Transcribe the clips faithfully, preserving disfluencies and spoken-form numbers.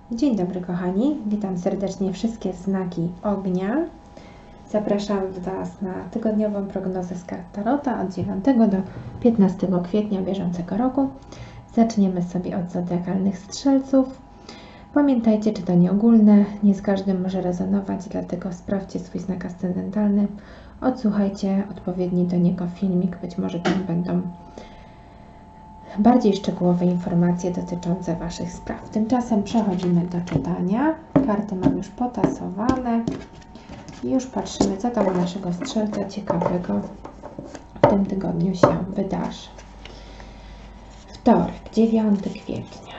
Dzień dobry kochani, witam serdecznie wszystkie znaki ognia. Zapraszam Was na tygodniową prognozę z kart Tarota od dziewiątego do piętnastego kwietnia bieżącego roku. Zaczniemy sobie od zodiakalnych strzelców. Pamiętajcie, czytanie ogólne, nie z każdym może rezonować, dlatego sprawdźcie swój znak ascendentalny, odsłuchajcie odpowiedni do niego filmik, być może tam będą bardziej szczegółowe informacje dotyczące Waszych spraw. Tymczasem przechodzimy do czytania. Karty mam już potasowane i już patrzymy, co tam u naszego strzelca ciekawego w tym tygodniu się wydarzy. Wtorek, dziewiątego kwietnia.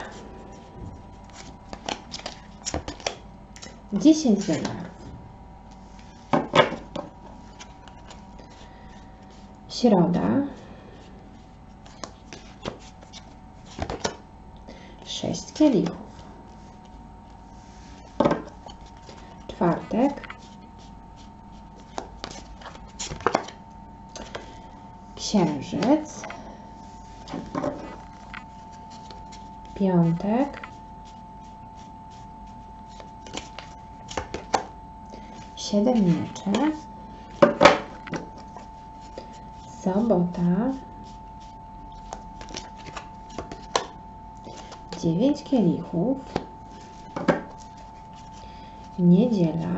dziesięć denarów. Środa. sześć kielichów. Czwartek. Księżyc. Piątek. Siedem mieczy. Sobota. dziewięć kielichów, niedziela,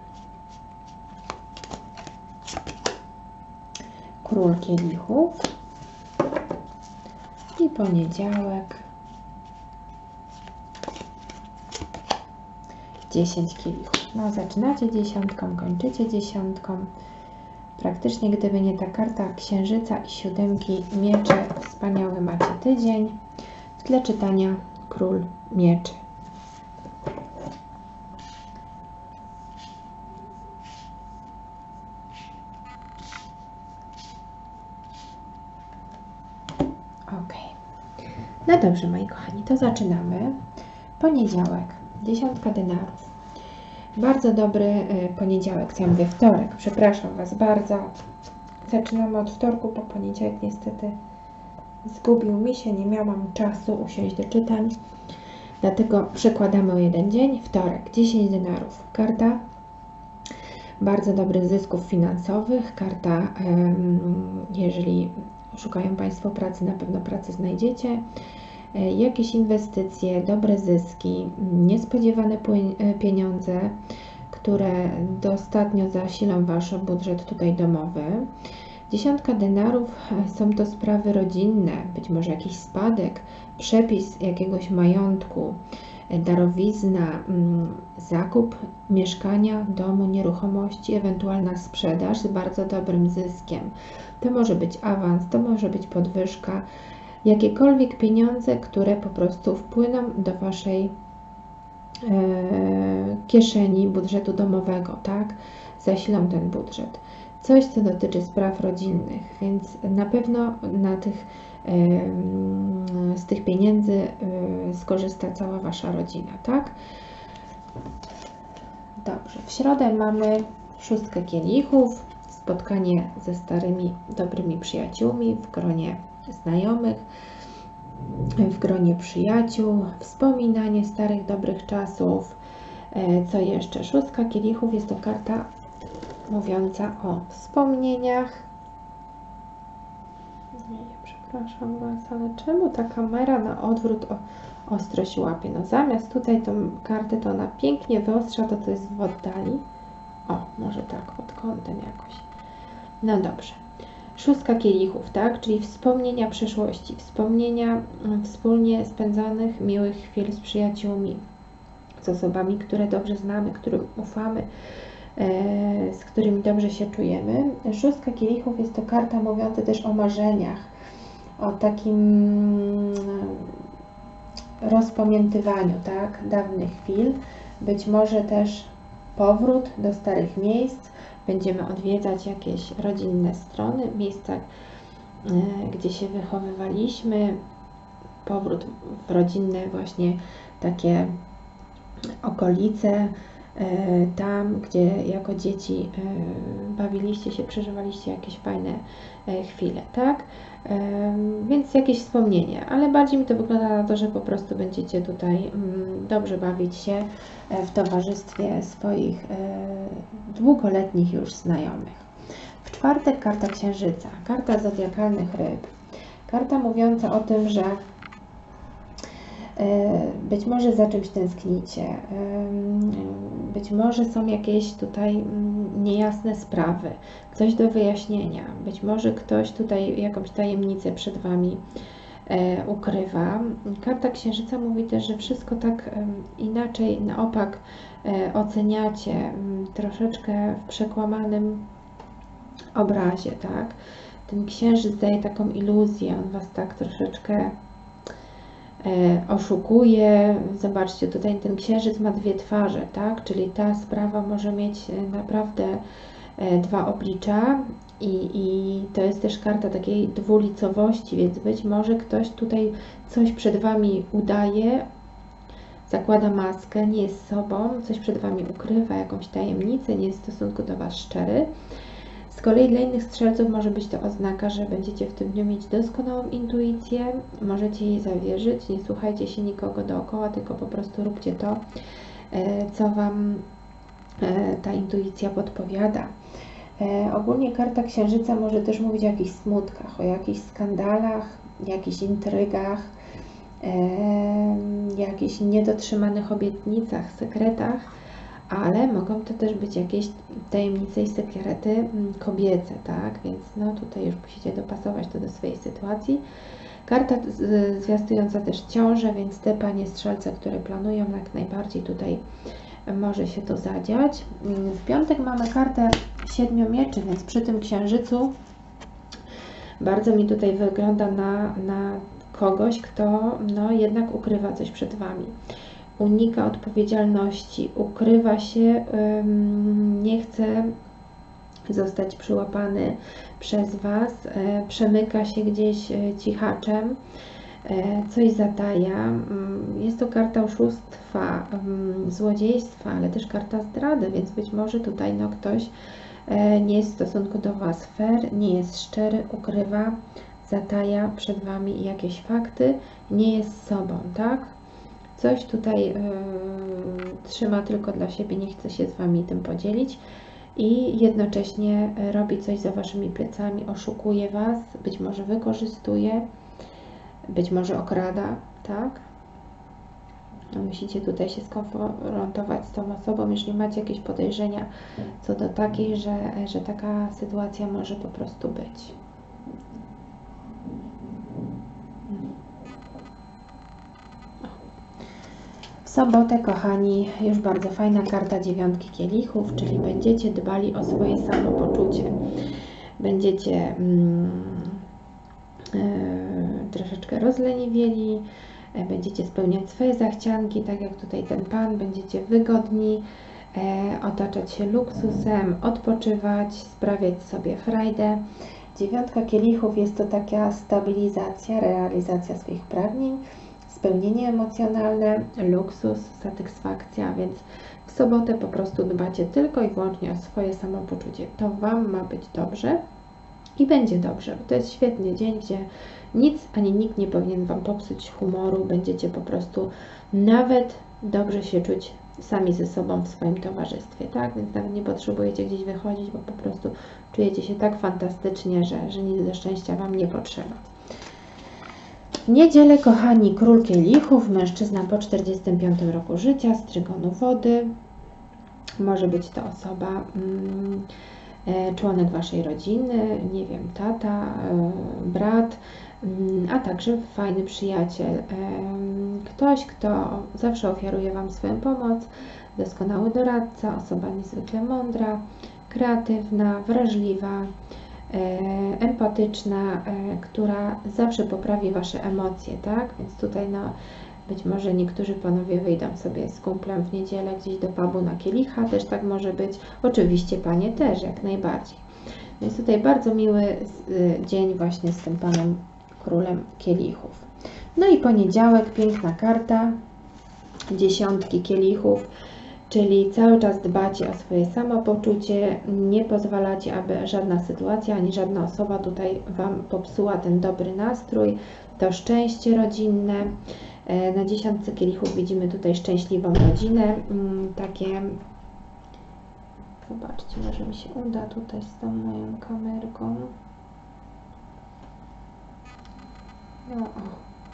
król kielichów i poniedziałek, dziesięć kielichów. No, zaczynacie dziesiątką, kończycie dziesiątką. Praktycznie gdyby nie ta karta księżyca i siódemki mieczy, wspaniały macie tydzień. W tle czytania król mieczy. Ok. No dobrze, moi kochani, to zaczynamy. Poniedziałek, dziesiątka denarów. Bardzo dobry poniedziałek, ja mówię wtorek, przepraszam Was bardzo. Zaczynamy od wtorku, po poniedziałek niestety zgubił mi się, nie miałam czasu usiąść do czytań, dlatego przekładamy o jeden dzień. Wtorek, dziesięć denarów. Karta bardzo dobrych zysków finansowych. Karta, jeżeli szukają Państwo pracy, na pewno pracę znajdziecie. Jakieś inwestycje, dobre zyski, niespodziewane pieniądze, które dostatnio zasilą Wasz budżet tutaj domowy. Dziesiątka denarów są to sprawy rodzinne, być może jakiś spadek, przepis jakiegoś majątku, darowizna, zakup mieszkania, domu, nieruchomości, ewentualna sprzedaż z bardzo dobrym zyskiem. To może być awans, to może być podwyżka, jakiekolwiek pieniądze, które po prostu wpłyną do Waszej e, kieszeni, budżetu domowego, tak? Zasilą ten budżet. Coś, co dotyczy spraw rodzinnych, więc na pewno na tych, z tych pieniędzy skorzysta cała Wasza rodzina, tak? Dobrze, w środę mamy szóstkę kielichów, spotkanie ze starymi, dobrymi przyjaciółmi w gronie znajomych, w gronie przyjaciół, wspominanie starych, dobrych czasów. Co jeszcze? Szóstka kielichów jest to karta mówiąca o wspomnieniach. Nie, nie, przepraszam Was, ale czemu ta kamera na odwrót o, ostro się łapie? No zamiast tutaj tą kartę to ona pięknie wyostrza, to to jest w oddali. O, może tak, pod kątem jakoś. No dobrze. Szóstka kielichów, tak? Czyli wspomnienia przeszłości, wspomnienia wspólnie spędzonych miłych chwil z przyjaciółmi, z osobami, które dobrze znamy, którym ufamy, z którymi dobrze się czujemy. Szóstka kielichów jest to karta mówiąca też o marzeniach, o takim rozpamiętywaniu, tak, dawnych chwil. Być może też powrót do starych miejsc. Będziemy odwiedzać jakieś rodzinne strony, miejsca, gdzie się wychowywaliśmy. Powrót w rodzinne właśnie takie okolice, tam, gdzie jako dzieci bawiliście się, przeżywaliście jakieś fajne chwile, tak? Więc jakieś wspomnienie, ale bardziej mi to wygląda na to, że po prostu będziecie tutaj dobrze bawić się w towarzystwie swoich długoletnich już znajomych. W czwartek karta Księżyca, karta zodiakalnych ryb, karta mówiąca o tym, że być może za czymś tęsknicie, być może są jakieś tutaj niejasne sprawy, coś do wyjaśnienia, być może ktoś tutaj jakąś tajemnicę przed Wami ukrywa. Karta Księżyca mówi też, że wszystko tak inaczej na opak oceniacie, troszeczkę w przekłamanym obrazie, tak? Ten Księżyc daje taką iluzję, on Was tak troszeczkę oszukuje. Zobaczcie, tutaj ten Księżyc ma dwie twarze, tak? Czyli ta sprawa może mieć naprawdę dwa oblicza i, i to jest też karta takiej dwulicowości, więc być może ktoś tutaj coś przed Wami udaje, zakłada maskę, nie jest sobą, coś przed Wami ukrywa, jakąś tajemnicę, nie jest w stosunku do Was szczery. Z kolei dla innych strzelców może być to oznaka, że będziecie w tym dniu mieć doskonałą intuicję, możecie jej zawierzyć, nie słuchajcie się nikogo dookoła, tylko po prostu róbcie to, co Wam ta intuicja podpowiada. Ogólnie karta Księżyca może też mówić o jakichś smutkach, o jakichś skandalach, jakichś intrygach, jakichś niedotrzymanych obietnicach, sekretach, ale mogą to też być jakieś tajemnice i sekrety kobiece, tak? Więc no tutaj już musicie dopasować to do swojej sytuacji. Karta zwiastująca też ciążę, więc te panie strzelce, które planują, jak najbardziej tutaj może się to zadziać. W piątek mamy kartę siedmiomieczy, więc przy tym księżycu bardzo mi tutaj wygląda na, na kogoś, kto no, jednak ukrywa coś przed Wami. Unika odpowiedzialności, ukrywa się, nie chce zostać przyłapany przez Was, przemyka się gdzieś cichaczem, coś zataja. Jest to karta oszustwa, złodziejstwa, ale też karta zdrady, więc być może tutaj no, ktoś nie jest w stosunku do Was fair, nie jest szczery, ukrywa, zataja przed Wami jakieś fakty, nie jest sobą, tak? Coś tutaj yy, trzyma tylko dla siebie, nie chce się z Wami tym podzielić i jednocześnie robi coś za Waszymi plecami, oszukuje Was, być może wykorzystuje, być może okrada, tak? No, musicie tutaj się skonfrontować z tą osobą, jeśli macie jakieś podejrzenia co do takiej, że, że taka sytuacja może po prostu być. W sobotę, kochani, już bardzo fajna karta dziewiątki kielichów, czyli będziecie dbali o swoje samopoczucie. Będziecie mm, e, troszeczkę rozleniwieli, e, będziecie spełniać swoje zachcianki, tak jak tutaj ten pan, będziecie wygodni, e, otaczać się luksusem, odpoczywać, sprawiać sobie frajdę. Dziewiątka kielichów jest to taka stabilizacja, realizacja swoich pragnień, spełnienie emocjonalne, luksus, satysfakcja, więc w sobotę po prostu dbacie tylko i wyłącznie o swoje samopoczucie. To Wam ma być dobrze i będzie dobrze. To jest świetny dzień, gdzie nic ani nikt nie powinien Wam popsuć humoru. Będziecie po prostu nawet dobrze się czuć sami ze sobą w swoim towarzystwie, tak? Więc nawet nie potrzebujecie gdzieś wychodzić, bo po prostu czujecie się tak fantastycznie, że, że nic do szczęścia Wam nie potrzeba. W niedzielę, kochani, król kielichów, mężczyzna po czterdziestym piątym roku życia, z trygonu wody. Może być to osoba, mm, e, członek Waszej rodziny, nie wiem, tata, e, brat, mm, a także fajny przyjaciel. E, ktoś, kto zawsze ofiaruje Wam swoją pomoc, doskonały doradca, osoba niezwykle mądra, kreatywna, wrażliwa, empatyczna, która zawsze poprawi Wasze emocje, tak? Więc tutaj no, być może niektórzy panowie wyjdą sobie z kumplem w niedzielę gdzieś do pubu na kielicha, też tak może być. Oczywiście panie też, jak najbardziej. Więc tutaj bardzo miły dzień właśnie z tym panem królem kielichów. No i poniedziałek, piękna karta, dziesiątki kielichów, czyli cały czas dbacie o swoje samopoczucie, nie pozwalacie, aby żadna sytuacja ani żadna osoba tutaj Wam popsuła ten dobry nastrój, to szczęście rodzinne. Na dziesiątce kielichów widzimy tutaj szczęśliwą rodzinę, takie, zobaczcie, może mi się uda tutaj z tą moją kamerką. No, o.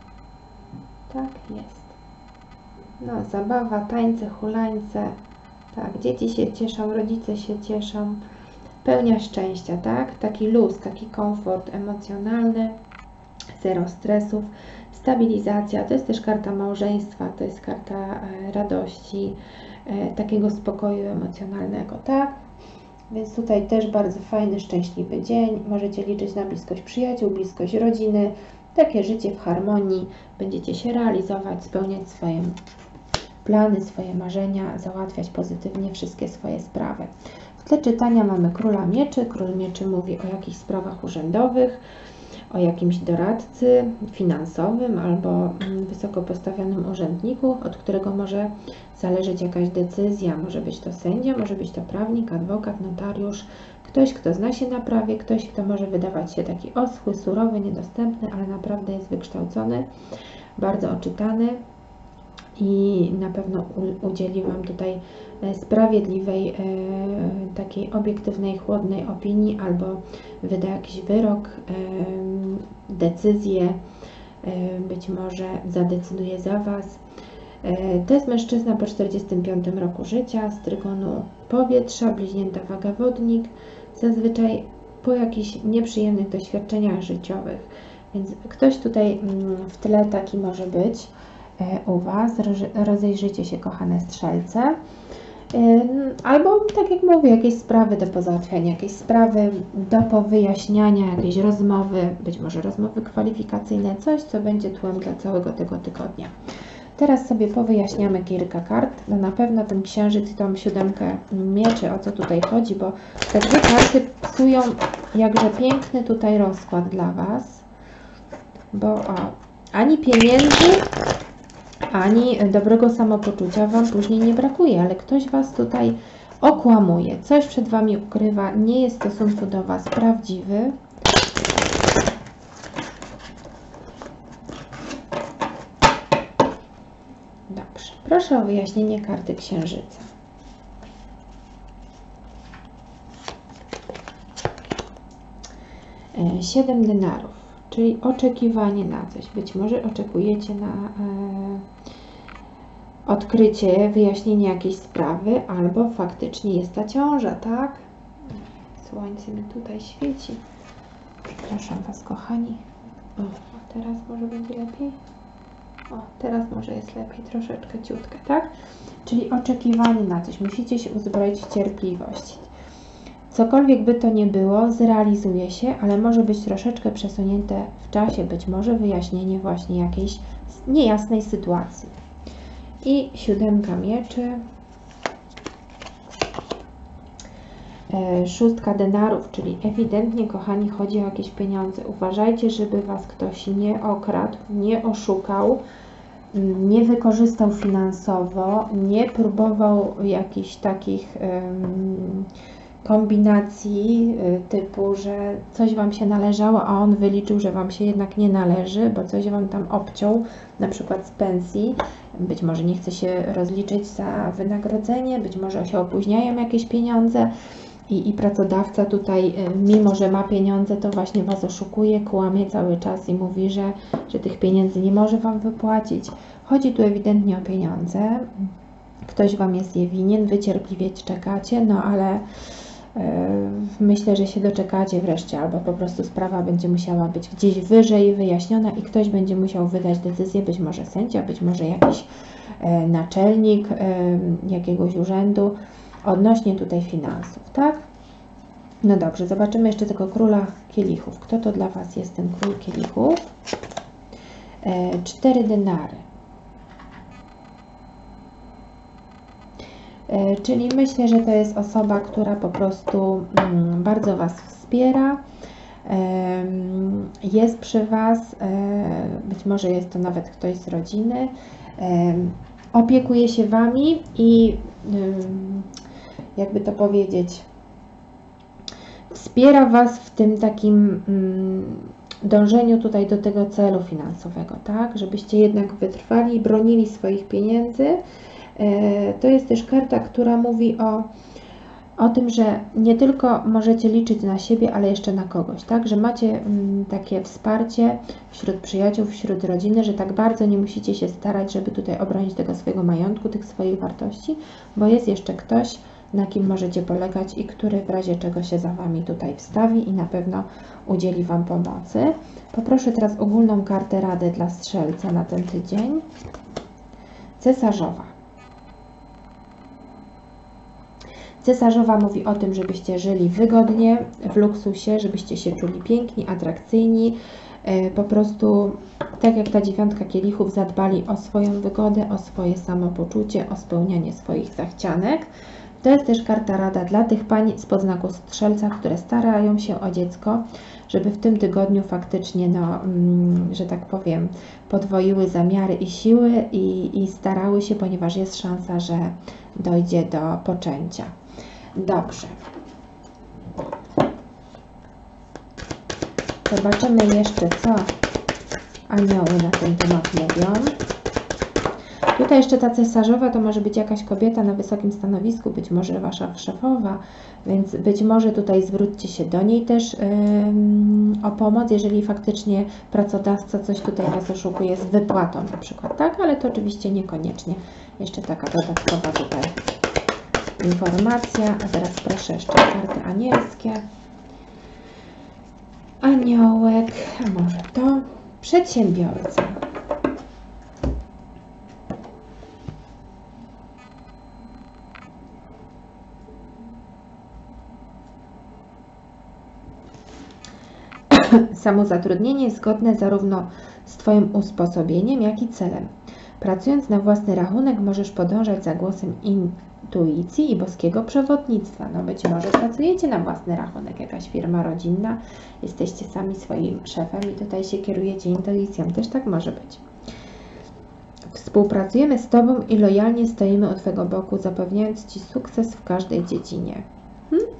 Tak jest. No, zabawa, tańce, hulańce. Tak, dzieci się cieszą, rodzice się cieszą. Pełnia szczęścia, tak? Taki luz, taki komfort emocjonalny, zero stresów, stabilizacja. To jest też karta małżeństwa, to jest karta radości, takiego spokoju emocjonalnego, tak? Więc tutaj też bardzo fajny, szczęśliwy dzień. Możecie liczyć na bliskość przyjaciół, bliskość rodziny. Takie życie w harmonii. Będziecie się realizować, spełniać swoje plany, swoje marzenia, załatwiać pozytywnie wszystkie swoje sprawy. W tle czytania mamy Króla Mieczy. Król Mieczy mówi o jakichś sprawach urzędowych, o jakimś doradcy finansowym albo wysoko postawionym urzędniku, od którego może zależeć jakaś decyzja. Może być to sędzia, może być to prawnik, adwokat, notariusz, ktoś, kto zna się na prawie, ktoś, kto może wydawać się taki oschły, surowy, niedostępny, ale naprawdę jest wykształcony, bardzo oczytany i na pewno udzieli Wam tutaj sprawiedliwej, takiej obiektywnej, chłodnej opinii albo wyda jakiś wyrok, decyzję, być może zadecyduje za Was. To jest mężczyzna po czterdziestym piątym roku życia, z trygonu powietrza, bliźnięta waga wodnik, zazwyczaj po jakichś nieprzyjemnych doświadczeniach życiowych. Więc ktoś tutaj w tle taki może być u Was. Rozejrzyjcie się, kochane strzelce. Albo, tak jak mówię, jakieś sprawy do pozałatwiania, jakieś sprawy do powyjaśniania, jakieś rozmowy, być może rozmowy kwalifikacyjne, coś, co będzie tłem dla całego tego tygodnia. Teraz sobie powyjaśniamy kilka kart. No na pewno ten księżyc i tą siódemkę mieczy, o co tutaj chodzi, bo te dwie karty psują jakże piękny tutaj rozkład dla Was, bo o, ani pieniędzy, ani dobrego samopoczucia Wam później nie brakuje, ale ktoś Was tutaj okłamuje, coś przed Wami ukrywa, nie jest w stosunku do Was prawdziwy. Dobrze, proszę o wyjaśnienie karty księżyca. Siedem denarów, czyli oczekiwanie na coś. Być może oczekujecie na e, odkrycie, wyjaśnienie jakiejś sprawy, albo faktycznie jest ta ciąża, tak? Słońce mi tutaj świeci. Przepraszam Was, kochani. O, a teraz może będzie lepiej? O, teraz może jest lepiej, troszeczkę ciutkę, tak? Czyli oczekiwanie na coś. Musicie się uzbroić w cierpliwość. Cokolwiek by to nie było, zrealizuje się, ale może być troszeczkę przesunięte w czasie, być może wyjaśnienie właśnie jakiejś niejasnej sytuacji. I siódemka mieczy, e, szóstka denarów, czyli ewidentnie, kochani, chodzi o jakieś pieniądze. Uważajcie, żeby Was ktoś nie okradł, nie oszukał, nie wykorzystał finansowo, nie próbował jakichś takich um, kombinacji typu, że coś Wam się należało, a on wyliczył, że Wam się jednak nie należy, bo coś Wam tam obciął, na przykład z pensji. Być może nie chce się rozliczyć za wynagrodzenie, być może się opóźniają jakieś pieniądze i, i pracodawca tutaj, mimo że ma pieniądze, to właśnie Was oszukuje, kłamie cały czas i mówi, że, że tych pieniędzy nie może Wam wypłacić. Chodzi tu ewidentnie o pieniądze. Ktoś Wam jest je winien, Wy cierpliwie czekacie, no ale myślę, że się doczekacie wreszcie, albo po prostu sprawa będzie musiała być gdzieś wyżej wyjaśniona i ktoś będzie musiał wydać decyzję, być może sędzia, być może jakiś e, naczelnik e, jakiegoś urzędu odnośnie tutaj finansów, tak? No dobrze, zobaczymy jeszcze tego króla kielichów. Kto to dla Was jest ten król kielichów? E, cztery denary. Czyli myślę, że to jest osoba, która po prostu bardzo Was wspiera, jest przy Was, być może jest to nawet ktoś z rodziny, opiekuje się Wami i jakby to powiedzieć, wspiera Was w tym takim dążeniu tutaj do tego celu finansowego, tak? Żebyście jednak wytrwali i bronili swoich pieniędzy. To jest też karta, która mówi o, o tym, że nie tylko możecie liczyć na siebie, ale jeszcze na kogoś, tak? Że macie takie wsparcie wśród przyjaciół, wśród rodziny, że tak bardzo nie musicie się starać, żeby tutaj obronić tego swojego majątku, tych swoich wartości, bo jest jeszcze ktoś, na kim możecie polegać i który w razie czego się za Wami tutaj wstawi i na pewno udzieli Wam pomocy. Poproszę teraz ogólną kartę rady dla Strzelca na ten tydzień. Cesarzowa. Cesarzowa mówi o tym, żebyście żyli wygodnie, w luksusie, żebyście się czuli piękni, atrakcyjni, po prostu tak jak ta dziewiątka kielichów zadbali o swoją wygodę, o swoje samopoczucie, o spełnianie swoich zachcianek. To jest też karta rada dla tych pań z podznaku Strzelca, które starają się o dziecko, żeby w tym tygodniu faktycznie, no, że tak powiem, podwoiły zamiary i siły i, i starały się, ponieważ jest szansa, że dojdzie do poczęcia. Dobrze. Zobaczymy jeszcze, co anioły na ten temat mówią. Tutaj jeszcze ta cesarzowa to może być jakaś kobieta na wysokim stanowisku, być może Wasza szefowa, więc być może tutaj zwróćcie się do niej też yy, o pomoc, jeżeli faktycznie pracodawca coś tutaj Was oszukuje z wypłatą na przykład, tak? Ale to oczywiście niekoniecznie. Jeszcze taka dodatkowa tutaj informacja. A teraz proszę jeszcze karty anielskie. Aniołek, a może to przedsiębiorca. Samozatrudnienie jest zgodne zarówno z Twoim usposobieniem, jak i celem. Pracując na własny rachunek możesz podążać za głosem intuicji i boskiego przewodnictwa. No być może pracujecie na własny rachunek, jakaś firma rodzinna, jesteście sami swoim szefem i tutaj się kierujecie intuicją. Też tak może być. Współpracujemy z Tobą i lojalnie stoimy u Twojego boku, zapewniając Ci sukces w każdej dziedzinie. Hmm?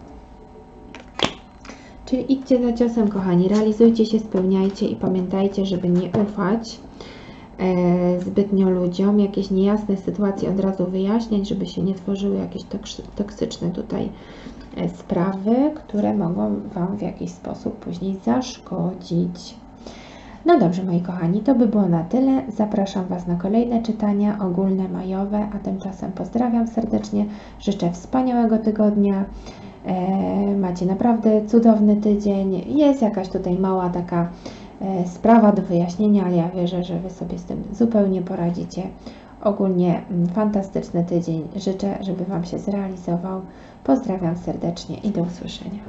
Czyli idźcie za ciosem, kochani, realizujcie się, spełniajcie i pamiętajcie, żeby nie ufać e, zbytnio ludziom, jakieś niejasne sytuacje od razu wyjaśniać, żeby się nie tworzyły jakieś toksyczne tutaj e, sprawy, które mogą Wam w jakiś sposób później zaszkodzić. No dobrze, moi kochani, to by było na tyle. Zapraszam Was na kolejne czytania ogólne, majowe, a tymczasem pozdrawiam serdecznie, życzę wspaniałego tygodnia. Macie naprawdę cudowny tydzień. Jest jakaś tutaj mała taka sprawa do wyjaśnienia, ale ja wierzę, że Wy sobie z tym zupełnie poradzicie. Ogólnie fantastyczny tydzień. Życzę, żeby Wam się zrealizował. Pozdrawiam serdecznie i do usłyszenia.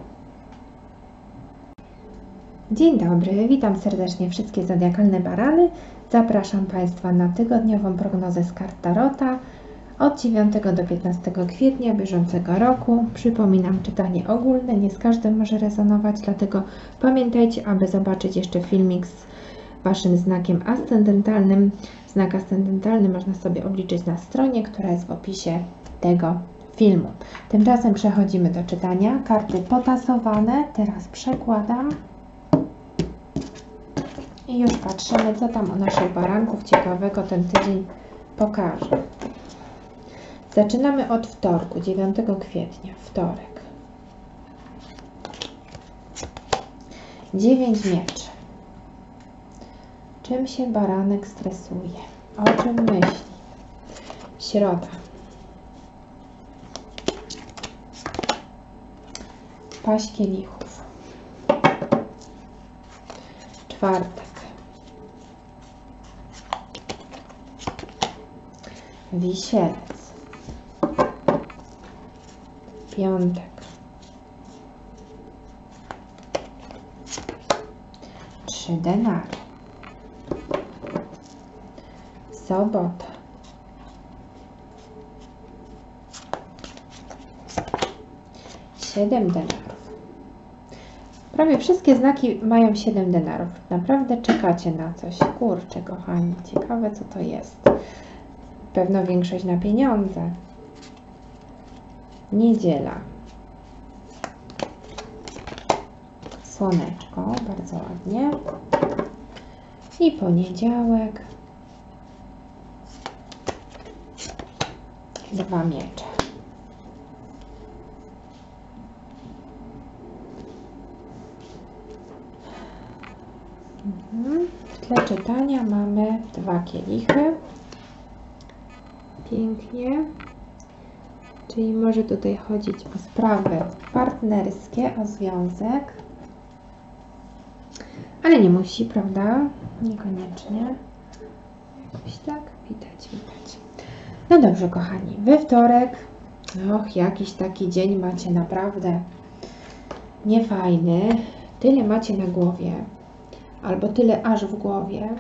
Dzień dobry, witam serdecznie wszystkie zodiakalne barany. Zapraszam Państwa na tygodniową prognozę z kart Tarota od dziewiątego do piętnastego kwietnia bieżącego roku. Przypominam, czytanie ogólne, nie z każdym może rezonować, dlatego pamiętajcie, aby zobaczyć jeszcze filmik z Waszym znakiem ascendentalnym. Znak ascendentalny można sobie obliczyć na stronie, która jest w opisie tego filmu. Tymczasem przechodzimy do czytania. Karty potasowane, teraz przekładam. I już patrzymy, co tam u naszych baranków ciekawego ten tydzień pokaże. Zaczynamy od wtorku, dziewiątego kwietnia, wtorek. dziewięć mieczy. Czym się baranek stresuje? O czym myśli? Środa. Paź kielichów. Czwartek. Wisielec. Piątek. Trzy denary. Sobota. Siedem denarów. Prawie wszystkie znaki mają siedem denarów. Naprawdę czekacie na coś. Kurczę, kochani, ciekawe co to jest. pewno większość na pieniądze. Niedziela. Słoneczko, bardzo ładnie. I poniedziałek. Dwa miecze. Mhm. W tle czytania mamy dwa kielichy. Pięknie. Czyli może tutaj chodzić o sprawy partnerskie, o związek. Ale nie musi, prawda? Niekoniecznie. Jakoś tak, widać, widać. No dobrze, kochani, we wtorek, och, jakiś taki dzień macie naprawdę niefajny. Tyle macie na głowie, albo tyle aż w głowie.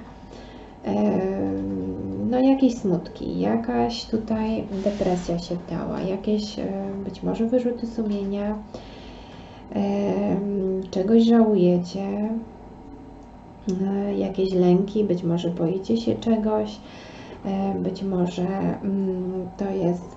No jakieś smutki, jakaś tutaj depresja się dała, jakieś być może wyrzuty sumienia, czegoś żałujecie, jakieś lęki, być może boicie się czegoś, być może to jest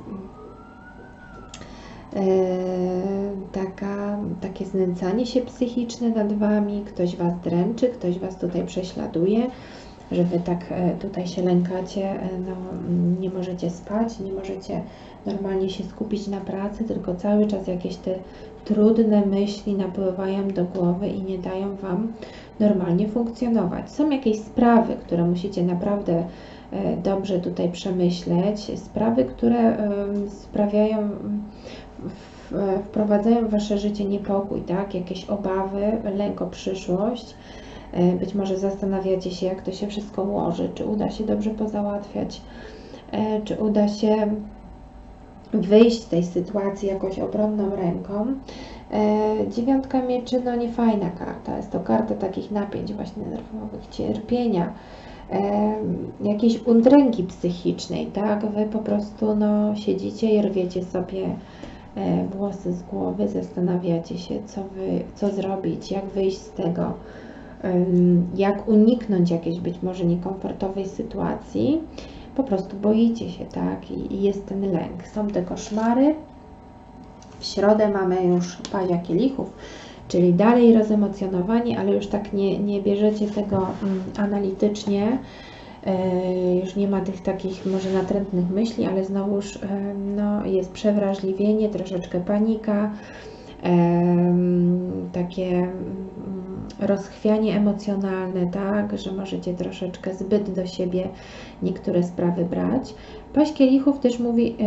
taka, takie znęcanie się psychiczne nad Wami, ktoś Was dręczy, ktoś Was tutaj prześladuje, że Wy tak tutaj się lękacie, no, nie możecie spać, nie możecie normalnie się skupić na pracy, tylko cały czas jakieś te trudne myśli napływają do głowy i nie dają Wam normalnie funkcjonować. Są jakieś sprawy, które musicie naprawdę dobrze tutaj przemyśleć, sprawy, które sprawiają, wprowadzają w Wasze życie niepokój, tak? Jakieś obawy, lęk o przyszłość. Być może zastanawiacie się, jak to się wszystko ułoży, czy uda się dobrze pozałatwiać, czy uda się wyjść z tej sytuacji jakoś obronną ręką. Dziewiątka mieczy, no nie fajna karta, jest to karta takich napięć właśnie nerwowych, cierpienia, jakiejś udręki psychicznej, tak? Wy po prostu no, siedzicie i rwiecie sobie włosy z głowy, zastanawiacie się, co, wy, co zrobić, jak wyjść z tego, jak uniknąć jakiejś być może niekomfortowej sytuacji. Po prostu boicie się, tak? I, i jest ten lęk. Są te koszmary. W środę mamy już pazia kielichów, czyli dalej rozemocjonowani, ale już tak nie, nie bierzecie tego um, analitycznie. Yy, już nie ma tych takich może natrętnych myśli, ale znowuż yy, no, jest przewrażliwienie, troszeczkę panika, yy, takie rozchwianie emocjonalne, tak, że możecie troszeczkę zbyt do siebie niektóre sprawy brać. Paź kielichów też mówi yy,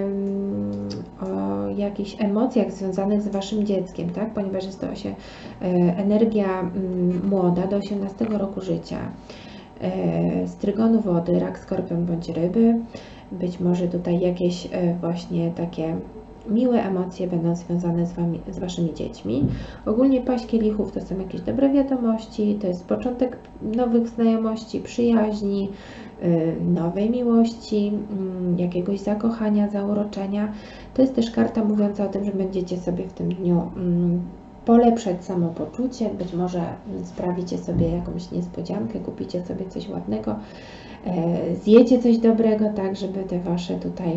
o jakichś emocjach związanych z Waszym dzieckiem, tak, ponieważ jest to się yy, energia yy, młoda do osiemnastego roku życia. Yy, z trygonu wody, rak, skorpion bądź ryby. Być może tutaj jakieś yy, właśnie takie miłe emocje będą związane z, wami, z Waszymi dziećmi. Ogólnie paź kielichów to są jakieś dobre wiadomości, to jest początek nowych znajomości, przyjaźni, yy, nowej miłości, yy, jakiegoś zakochania, zauroczenia. To jest też karta mówiąca o tym, że będziecie sobie w tym dniu yy, polepszać samopoczucie, być może sprawicie sobie jakąś niespodziankę, kupicie sobie coś ładnego, yy, zjecie coś dobrego, tak, żeby te Wasze tutaj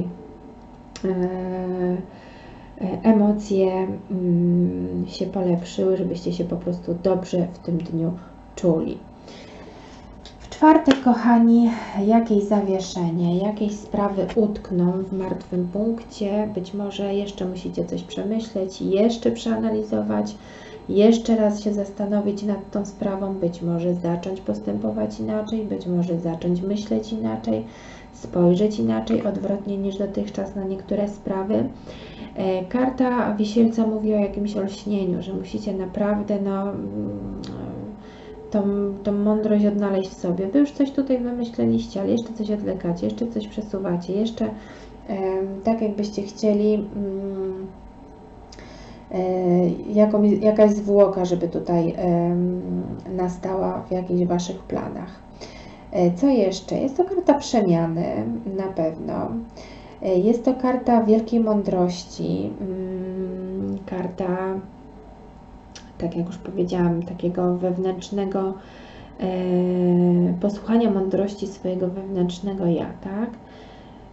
emocje się polepszyły, żebyście się po prostu dobrze w tym dniu czuli. W czwartek, kochani, jakieś zawieszenie, jakieś sprawy utkną w martwym punkcie, być może jeszcze musicie coś przemyśleć, jeszcze przeanalizować, jeszcze raz się zastanowić nad tą sprawą, być może zacząć postępować inaczej, być może zacząć myśleć inaczej, spojrzeć inaczej, odwrotnie niż dotychczas na niektóre sprawy. Karta Wisielca mówi o jakimś olśnieniu, że musicie naprawdę no, tą, tą mądrość odnaleźć w sobie. Wy już coś tutaj wymyśleliście, ale jeszcze coś odlekacie, jeszcze coś przesuwacie, jeszcze tak jakbyście chcieli jaką, jakaś zwłoka, żeby tutaj nastała w jakichś Waszych planach. Co jeszcze? Jest to karta przemiany, na pewno. Jest to karta wielkiej mądrości, karta, tak jak już powiedziałam, takiego wewnętrznego posłuchania mądrości swojego wewnętrznego ja, tak?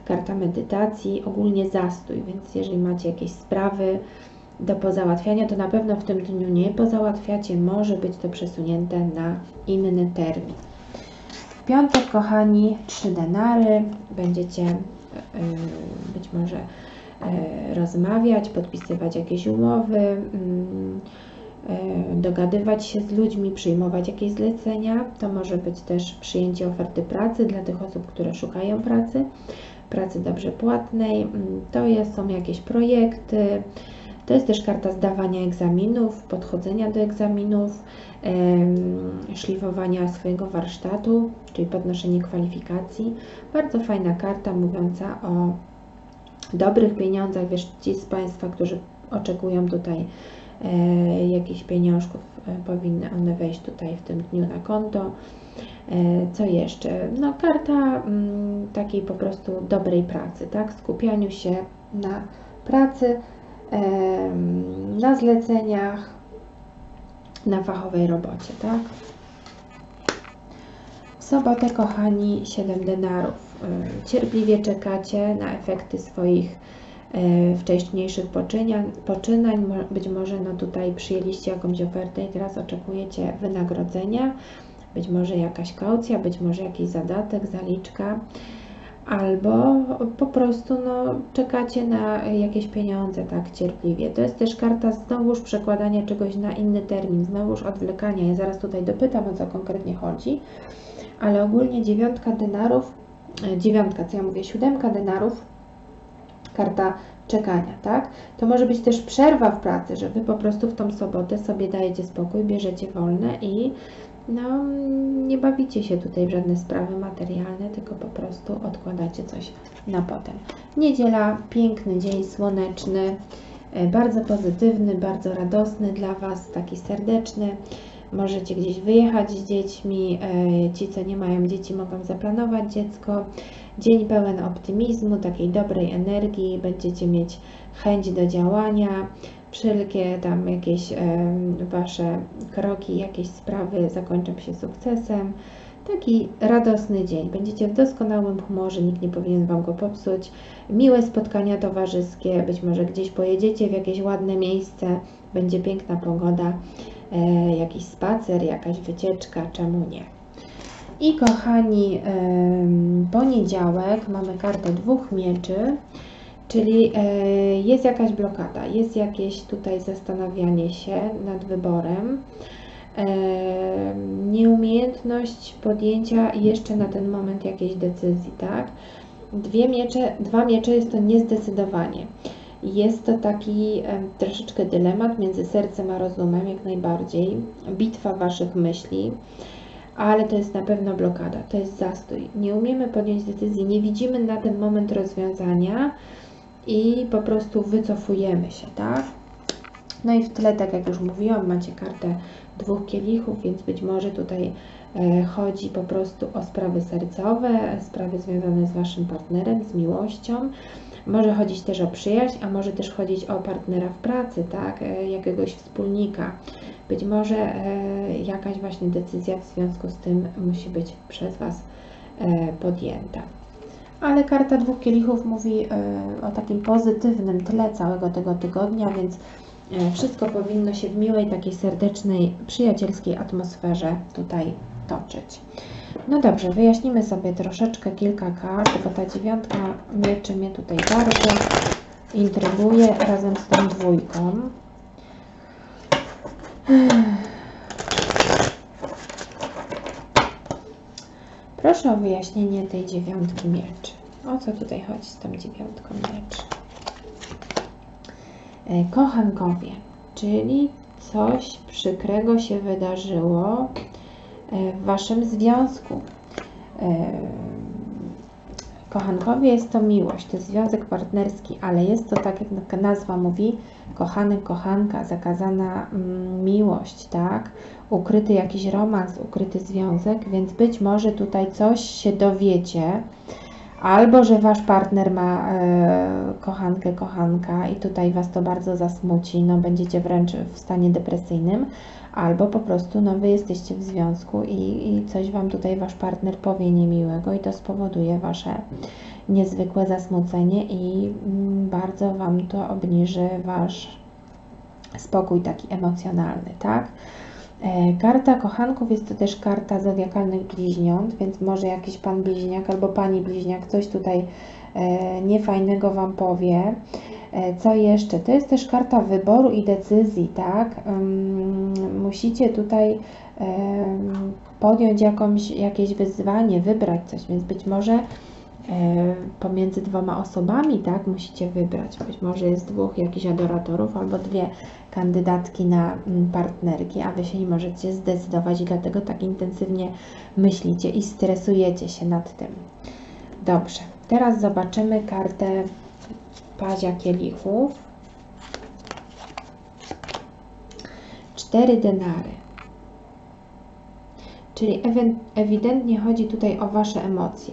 karta medytacji, ogólnie zastój, więc jeżeli macie jakieś sprawy do pozałatwiania, to na pewno w tym dniu nie pozałatwiacie, może być to przesunięte na inny termin. W piątek, kochani, trzy denary, będziecie yy, być może yy, rozmawiać, podpisywać jakieś umowy, yy, yy, dogadywać się z ludźmi, przyjmować jakieś zlecenia. To może być też przyjęcie oferty pracy dla tych osób, które szukają pracy, pracy dobrze płatnej. Yy, to jest, są jakieś projekty. To jest też karta zdawania egzaminów, podchodzenia do egzaminów, yy, szlifowania swojego warsztatu, czyli podnoszenie kwalifikacji. Bardzo fajna karta mówiąca o dobrych pieniądzach. Wiesz, ci z Państwa, którzy oczekują tutaj yy, jakichś pieniążków, yy, powinny one wejść tutaj w tym dniu na konto. Yy, co jeszcze? No karta yy, takiej po prostu dobrej pracy, tak? Skupianiu się na pracy, na zleceniach, na fachowej robocie, tak? W sobotę, kochani, siedem denarów. Cierpliwie czekacie na efekty swoich wcześniejszych poczynań, poczynań. Być może no tutaj przyjęliście jakąś ofertę i teraz oczekujecie wynagrodzenia, być może jakaś kaucja, być może jakiś zadatek, zaliczka. Albo po prostu no, czekacie na jakieś pieniądze, tak, cierpliwie. To jest też karta znowuż przekładania czegoś na inny termin, znowuż odwlekania. Ja zaraz tutaj dopytam, o co konkretnie chodzi, ale ogólnie dziewiątka denarów, dziewiątka, co ja mówię, siódemka denarów, karta czekania, tak? To może być też przerwa w pracy, że Wy po prostu w tą sobotę sobie dajecie spokój, bierzecie wolne i no, nie bawicie się tutaj w żadne sprawy materialne, tylko po prostu odkładacie coś na potem. Niedziela, piękny dzień, słoneczny, bardzo pozytywny, bardzo radosny dla Was, taki serdeczny. Możecie gdzieś wyjechać z dziećmi, ci, co nie mają dzieci, mogą zaplanować dziecko. Dzień pełen optymizmu, takiej dobrej energii, będziecie mieć chęć do działania. Wszelkie tam jakieś e, Wasze kroki, jakieś sprawy zakończą się sukcesem. Taki radosny dzień. Będziecie w doskonałym humorze, nikt nie powinien Wam go popsuć. Miłe spotkania towarzyskie, być może gdzieś pojedziecie w jakieś ładne miejsce, będzie piękna pogoda, e, jakiś spacer, jakaś wycieczka, czemu nie. I kochani, e, poniedziałek mamy kartę dwóch mieczy. Czyli jest jakaś blokada, jest jakieś tutaj zastanawianie się nad wyborem, nieumiejętność podjęcia jeszcze na ten moment jakiejś decyzji, tak? Dwie miecze, dwa miecze jest to niezdecydowanie. Jest to taki troszeczkę dylemat między sercem a rozumem, jak najbardziej, bitwa Waszych myśli, ale to jest na pewno blokada, to jest zastój. Nie umiemy podjąć decyzji, nie widzimy na ten moment rozwiązania, i po prostu wycofujemy się, tak? No i w tle, tak jak już mówiłam, macie kartę dwóch kielichów, więc być może tutaj e, chodzi po prostu o sprawy sercowe, sprawy związane z Waszym partnerem, z miłością. Może chodzić też o przyjaźń, a może też chodzić o partnera w pracy, tak? E, jakiegoś wspólnika. Być może e, jakaś właśnie decyzja w związku z tym musi być przez Was e, podjęta. Ale karta dwóch kielichów mówi o takim pozytywnym tle całego tego tygodnia, więc wszystko powinno się w miłej, takiej serdecznej, przyjacielskiej atmosferze tutaj toczyć. No dobrze, wyjaśnimy sobie troszeczkę kilka kart, bo ta dziewiątka mieczy mnie tutaj bardzo intryguje razem z tą dwójką. Proszę o wyjaśnienie tej dziewiątki mieczy. O co tutaj chodzi z tą dziewiątką mieczy? Kochankowie, czyli coś przykrego się wydarzyło w Waszym związku. Kochankowie jest to miłość, to jest związek partnerski, ale jest to, tak jak nazwa mówi, kochany, kochanka, zakazana miłość, tak? Ukryty jakiś romans, ukryty związek, więc być może tutaj coś się dowiecie, albo że Wasz partner ma e, kochankę, kochanka i tutaj Was to bardzo zasmuci, no będziecie wręcz w stanie depresyjnym, albo po prostu no Wy jesteście w związku i, i coś Wam tutaj Wasz partner powie niemiłego i to spowoduje Wasze niezwykłe zasmucenie i bardzo Wam to obniży Wasz spokój taki emocjonalny, tak? Karta kochanków jest to też karta zodiakalnych bliźniąt, więc może jakiś Pan bliźniak albo Pani bliźniak coś tutaj niefajnego Wam powie. Co jeszcze? To jest też karta wyboru i decyzji, tak? Musicie tutaj podjąć jakąś, jakieś wyzwanie, wybrać coś, więc być może pomiędzy dwoma osobami, tak, musicie wybrać. Być może jest dwóch jakichś adoratorów albo dwie kandydatki na partnerki, a Wy się nie możecie zdecydować i dlatego tak intensywnie myślicie i stresujecie się nad tym. Dobrze, teraz zobaczymy kartę Pazia Kielichów. Cztery denary. Czyli ewidentnie chodzi tutaj o Wasze emocje.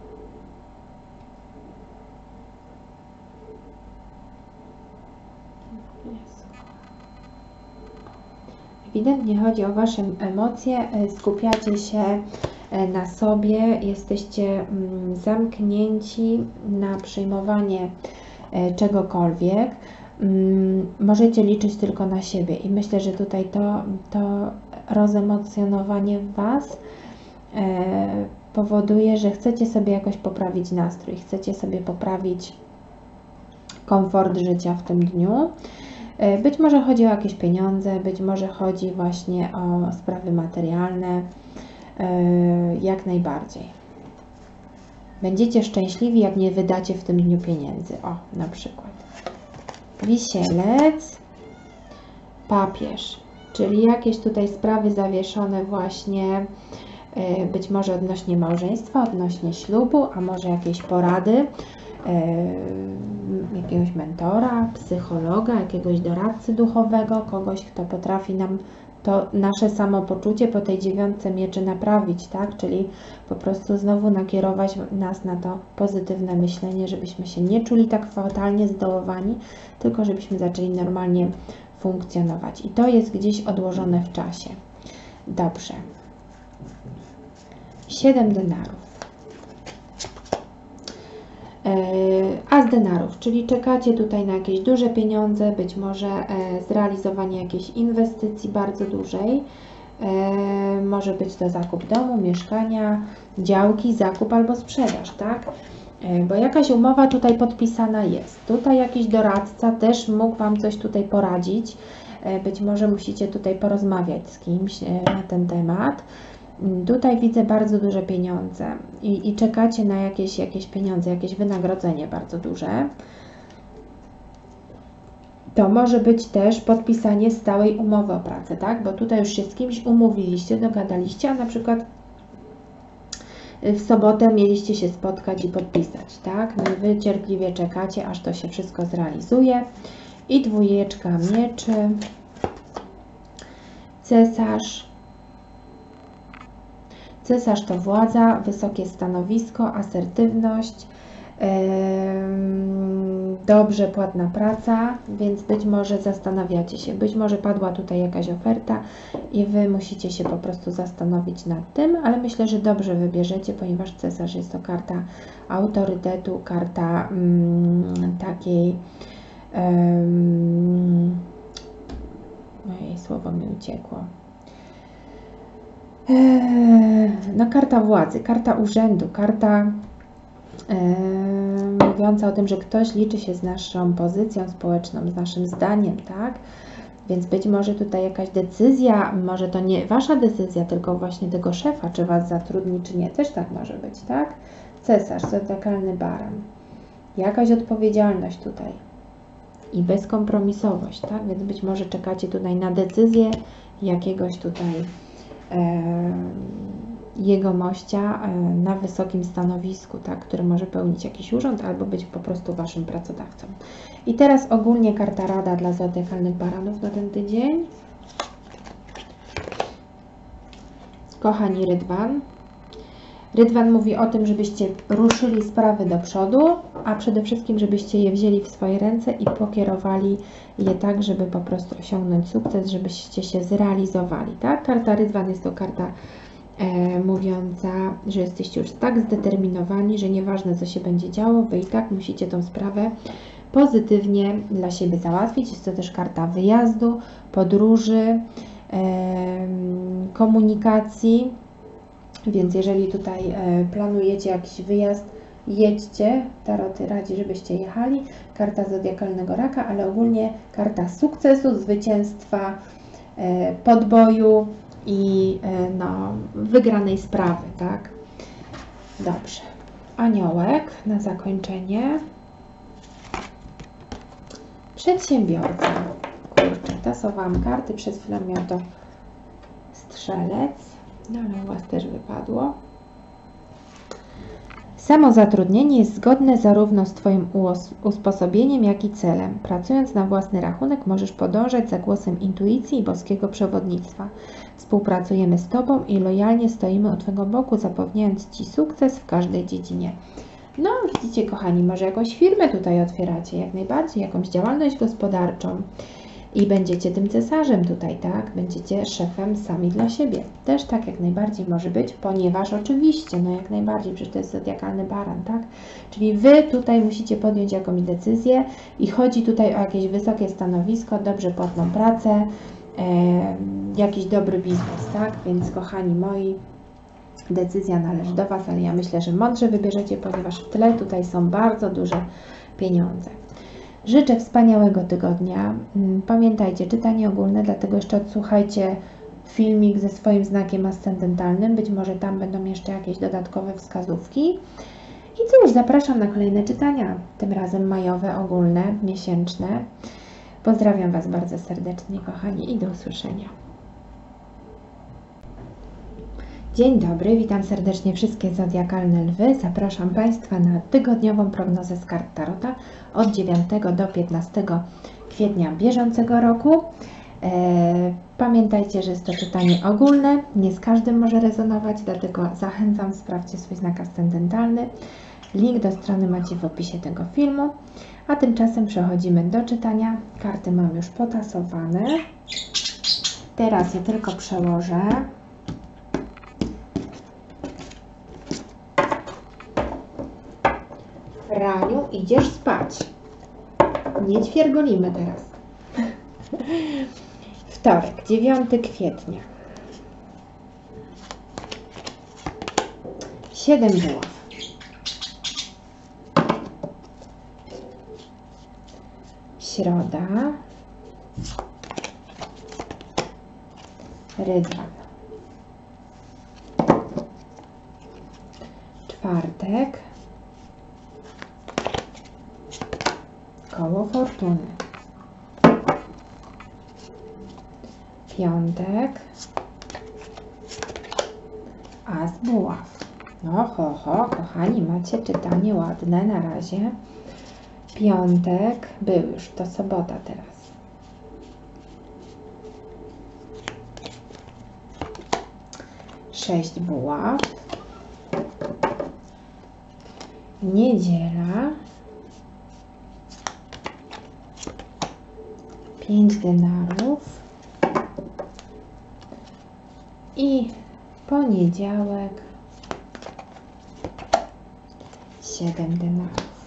Ewidentnie chodzi o Wasze emocje, skupiacie się na sobie, jesteście zamknięci na przyjmowanie czegokolwiek. Możecie liczyć tylko na siebie i myślę, że tutaj to, to rozemocjonowanie w Was powoduje, że chcecie sobie jakoś poprawić nastrój, chcecie sobie poprawić komfort życia w tym dniu. Być może chodzi o jakieś pieniądze, być może chodzi właśnie o sprawy materialne, jak najbardziej. Będziecie szczęśliwi, jak nie wydacie w tym dniu pieniędzy. O, na przykład. Wisielec, papież, czyli jakieś tutaj sprawy zawieszone właśnie, być może odnośnie małżeństwa, odnośnie ślubu, a może jakieś porady, jakiegoś mentora, psychologa, jakiegoś doradcy duchowego, kogoś, kto potrafi nam to nasze samopoczucie po tej dziewiątce mieczy naprawić, tak? Czyli po prostu znowu nakierować nas na to pozytywne myślenie, żebyśmy się nie czuli tak fatalnie zdołowani, tylko żebyśmy zaczęli normalnie funkcjonować. I to jest gdzieś odłożone w czasie. Dobrze. Siedem denarów. As denarów, czyli czekacie tutaj na jakieś duże pieniądze, być może zrealizowanie jakiejś inwestycji bardzo dużej, może być to zakup domu, mieszkania, działki, zakup albo sprzedaż, tak? Bo jakaś umowa tutaj podpisana jest. Tutaj jakiś doradca też mógł Wam coś tutaj poradzić, być może musicie tutaj porozmawiać z kimś na ten temat. Tutaj widzę bardzo duże pieniądze i, i czekacie na jakieś, jakieś pieniądze, jakieś wynagrodzenie bardzo duże. To może być też podpisanie stałej umowy o pracę, tak? Bo tutaj już się z kimś umówiliście, dogadaliście, a na przykład w sobotę mieliście się spotkać i podpisać, tak? No i Wy cierpliwie czekacie, aż to się wszystko zrealizuje. I dwójeczka mieczy, cesarz. Cesarz to władza, wysokie stanowisko, asertywność, yy, dobrze płatna praca, więc być może zastanawiacie się, być może padła tutaj jakaś oferta i Wy musicie się po prostu zastanowić nad tym, ale myślę, że dobrze wybierzecie, ponieważ cesarz jest to karta autorytetu, karta mm, takiej, yy, moje słowo mi uciekło. No, karta władzy, karta urzędu, karta e, mówiąca o tym, że ktoś liczy się z naszą pozycją społeczną, z naszym zdaniem, tak? Więc być może tutaj jakaś decyzja, może to nie Wasza decyzja, tylko właśnie tego szefa, czy Was zatrudni, czy nie, też tak może być, tak? Cesarz, zodiakalny baran. Jakaś odpowiedzialność tutaj i bezkompromisowość, tak? Więc być może czekacie tutaj na decyzję jakiegoś tutaj jegomościa na wysokim stanowisku, tak, który może pełnić jakiś urząd albo być po prostu Waszym pracodawcą. I teraz ogólnie karta rada dla zodiakalnych baranów na ten tydzień. Kochani Rydwan. Rydwan mówi o tym, żebyście ruszyli sprawy do przodu, a przede wszystkim, żebyście je wzięli w swoje ręce i pokierowali je tak, żeby po prostu osiągnąć sukces, żebyście się zrealizowali, tak? Karta Rydwan jest to karta e, mówiąca, że jesteście już tak zdeterminowani, że nieważne co się będzie działo, wy i tak musicie tą sprawę pozytywnie dla siebie załatwić. Jest to też karta wyjazdu, podróży, e, komunikacji, więc jeżeli tutaj e, planujecie jakiś wyjazd, jedźcie. Tarot radzi, żebyście jechali. Karta zodiakalnego raka, ale ogólnie karta sukcesu, zwycięstwa, e, podboju i e, no, wygranej sprawy, tak? Dobrze. Aniołek na zakończenie. Przedsiębiorca. Kurczę, tasowałam karty, przed chwilą miał to strzelec, no ale u Was też wypadło. Samozatrudnienie jest zgodne zarówno z Twoim usposobieniem, jak i celem. Pracując na własny rachunek możesz podążać za głosem intuicji i boskiego przewodnictwa. Współpracujemy z Tobą i lojalnie stoimy u Twojego boku, zapewniając Ci sukces w każdej dziedzinie. No, widzicie, kochani, może jakąś firmę tutaj otwieracie, jak najbardziej, jakąś działalność gospodarczą i będziecie tym cesarzem tutaj, tak? Będziecie szefem sami dla siebie. Też tak jak najbardziej może być, ponieważ oczywiście, no jak najbardziej, przecież to jest zodiakalny baran, tak? Czyli Wy tutaj musicie podjąć jakąś decyzję i chodzi tutaj o jakieś wysokie stanowisko, dobrze płatną pracę, e, jakiś dobry biznes, tak? Więc kochani moi, decyzja należy do Was, ale ja myślę, że mądrze wybierzecie, ponieważ w tle tutaj są bardzo duże pieniądze. Życzę wspaniałego tygodnia. Pamiętajcie, czytanie ogólne, dlatego jeszcze odsłuchajcie filmik ze swoim znakiem ascendentalnym. Być może tam będą jeszcze jakieś dodatkowe wskazówki. I cóż, zapraszam na kolejne czytania, tym razem majowe, ogólne, miesięczne. Pozdrawiam Was bardzo serdecznie, kochani, i do usłyszenia. Dzień dobry, witam serdecznie wszystkie zodiakalne lwy. Zapraszam Państwa na tygodniową prognozę z kart Tarota od dziewiątego do piętnastego kwietnia bieżącego roku. E, pamiętajcie, że jest to czytanie ogólne, nie z każdym może rezonować, dlatego zachęcam, sprawdźcie swój znak ascendentalny. Link do strony macie w opisie tego filmu. A tymczasem przechodzimy do czytania. Karty mam już potasowane. Teraz je tylko przełożę. Raniu, idziesz spać. Nie ćwiergolimy teraz. Wtorek, dziewiątego kwietnia. Siedem buław. Środa. Rydwan. Czwartek. Koło fortuny. Piątek. As buław. No ho, ho, kochani, macie czytanie ładne na razie. Piątek był już, to sobota teraz. Sześć buław. Niedziela. Pięć denarów. I poniedziałek. Siedem denarów.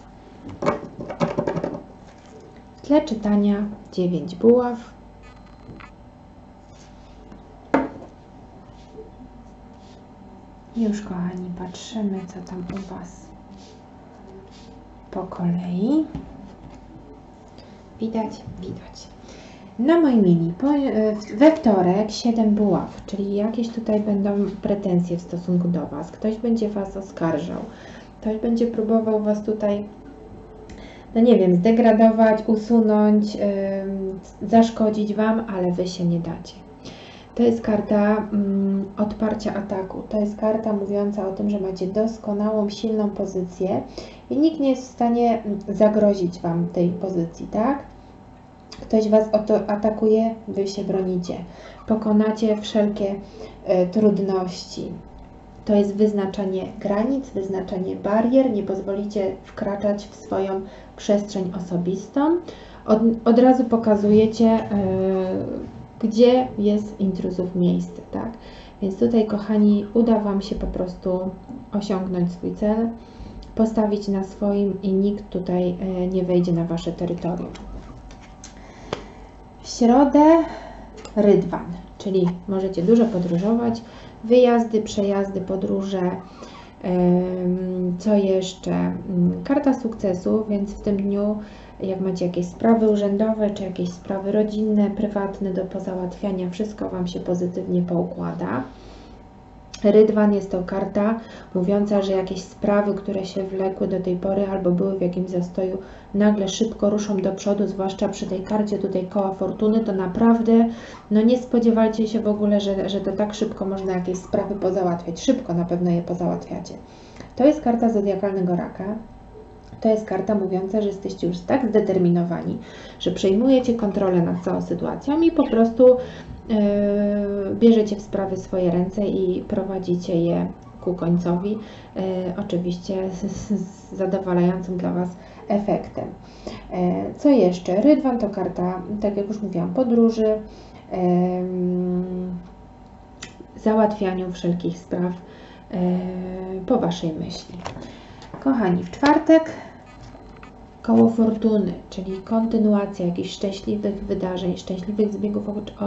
W tle czytania dziewięć buław. Już, kochani, patrzymy, co tam u Was po kolei. Widać? Widać. No moi mili, po, we wtorek siedem buław, czyli jakieś tutaj będą pretensje w stosunku do Was. Ktoś będzie Was oskarżał. Ktoś będzie próbował Was tutaj, no nie wiem, zdegradować, usunąć, yy, zaszkodzić Wam, ale Wy się nie dacie. To jest karta mm, odparcia ataku. To jest karta mówiąca o tym, że macie doskonałą, silną pozycję i nikt nie jest w stanie zagrozić Wam tej pozycji, tak? Ktoś Was o to atakuje, Wy się bronicie. Pokonacie wszelkie y, trudności. To jest wyznaczanie granic, wyznaczanie barier. Nie pozwolicie wkraczać w swoją przestrzeń osobistą. Od, od razu pokazujecie, y, gdzie jest intruzów miejsce, tak? Więc tutaj, kochani, uda Wam się po prostu osiągnąć swój cel, postawić na swoim i nikt tutaj nie wejdzie na Wasze terytorium. W środę Rydwan, czyli możecie dużo podróżować, wyjazdy, przejazdy, podróże. Co jeszcze? Karta sukcesu, więc w tym dniu, jak macie jakieś sprawy urzędowe, czy jakieś sprawy rodzinne, prywatne do pozałatwiania, wszystko Wam się pozytywnie poukłada. Rydwan jest to karta mówiąca, że jakieś sprawy, które się wlekły do tej pory albo były w jakimś zastoju, nagle szybko ruszą do przodu, zwłaszcza przy tej karcie tutaj koła fortuny, to naprawdę no nie spodziewajcie się w ogóle, że, że to tak szybko można jakieś sprawy pozałatwiać. Szybko na pewno je pozałatwiacie. To jest karta zodiakalnego raka. To jest karta mówiąca, że jesteście już tak zdeterminowani, że przejmujecie kontrolę nad całą sytuacją i po prostu yy, bierzecie w sprawy swoje ręce i prowadzicie je ku końcowi, yy, oczywiście z, z zadowalającym dla Was efektem. Yy, co jeszcze? Rydwan to karta, tak jak już mówiłam, podróży, yy, załatwianiu wszelkich spraw yy, po Waszej myśli. Kochani, w czwartek koło fortuny, czyli kontynuacja jakichś szczęśliwych wydarzeń, szczęśliwych zbiegów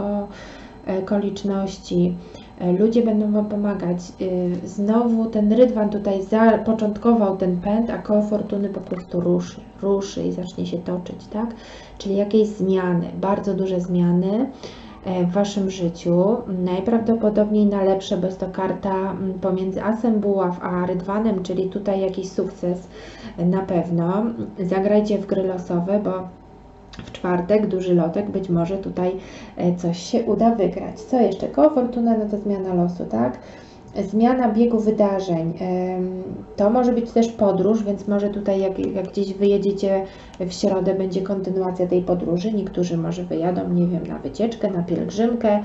okoliczności. Ludzie będą Wam pomagać. Znowu ten Rydwan tutaj zapoczątkował ten pęd, a koło fortuny po prostu ruszy, ruszy i zacznie się toczyć, tak? Czyli jakieś zmiany, bardzo duże zmiany w Waszym życiu, najprawdopodobniej na lepsze, bo jest to karta pomiędzy Asem Buław a Rydwanem, czyli tutaj jakiś sukces na pewno. Zagrajcie w gry losowe, bo w czwartek duży lotek, być może tutaj coś się uda wygrać. Co jeszcze? Koło fortuny, no to zmiana losu, tak? Zmiana biegu wydarzeń, to może być też podróż, więc może tutaj jak, jak gdzieś wyjedziecie w środę, będzie kontynuacja tej podróży. Niektórzy może wyjadą, nie wiem, na wycieczkę, na pielgrzymkę,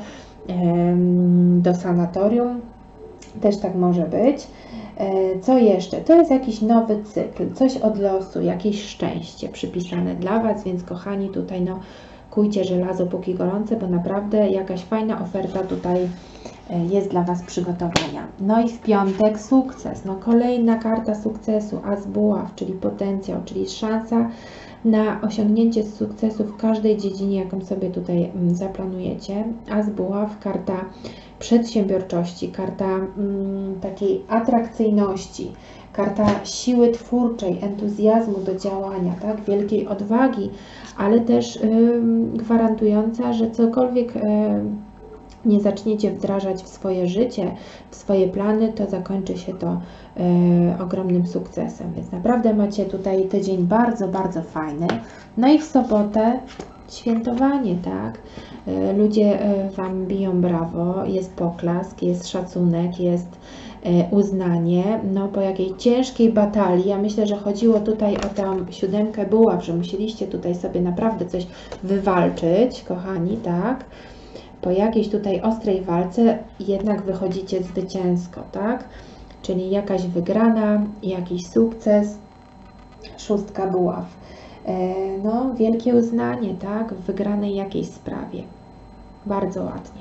do sanatorium, też tak może być. Co jeszcze? To jest jakiś nowy cykl, coś od losu, jakieś szczęście przypisane dla Was, więc kochani, tutaj no kujcie żelazo póki gorące, bo naprawdę jakaś fajna oferta tutaj jest dla Was przygotowania. No i w piątek sukces, no kolejna karta sukcesu, As Buław, czyli potencjał, czyli szansa na osiągnięcie sukcesu w każdej dziedzinie, jaką sobie tutaj zaplanujecie. As Buław, karta przedsiębiorczości, karta mm, takiej atrakcyjności, karta siły twórczej, entuzjazmu do działania, tak, wielkiej odwagi, ale też y, gwarantująca, że cokolwiek y, nie zaczniecie wdrażać w swoje życie, w swoje plany, to zakończy się to e, ogromnym sukcesem. Więc naprawdę macie tutaj tydzień bardzo, bardzo fajny. No i w sobotę świętowanie, tak? E, ludzie e, Wam biją brawo, jest poklask, jest szacunek, jest e, uznanie. No po jakiej ciężkiej batalii, ja myślę, że chodziło tutaj o tę siódemkę buław, że musieliście tutaj sobie naprawdę coś wywalczyć, kochani, tak? Po jakiejś tutaj ostrej walce jednak wychodzicie zwycięsko, tak? Czyli jakaś wygrana, jakiś sukces, szóstka buław. No, wielkie uznanie, tak? W wygranej jakiejś sprawie. Bardzo ładnie.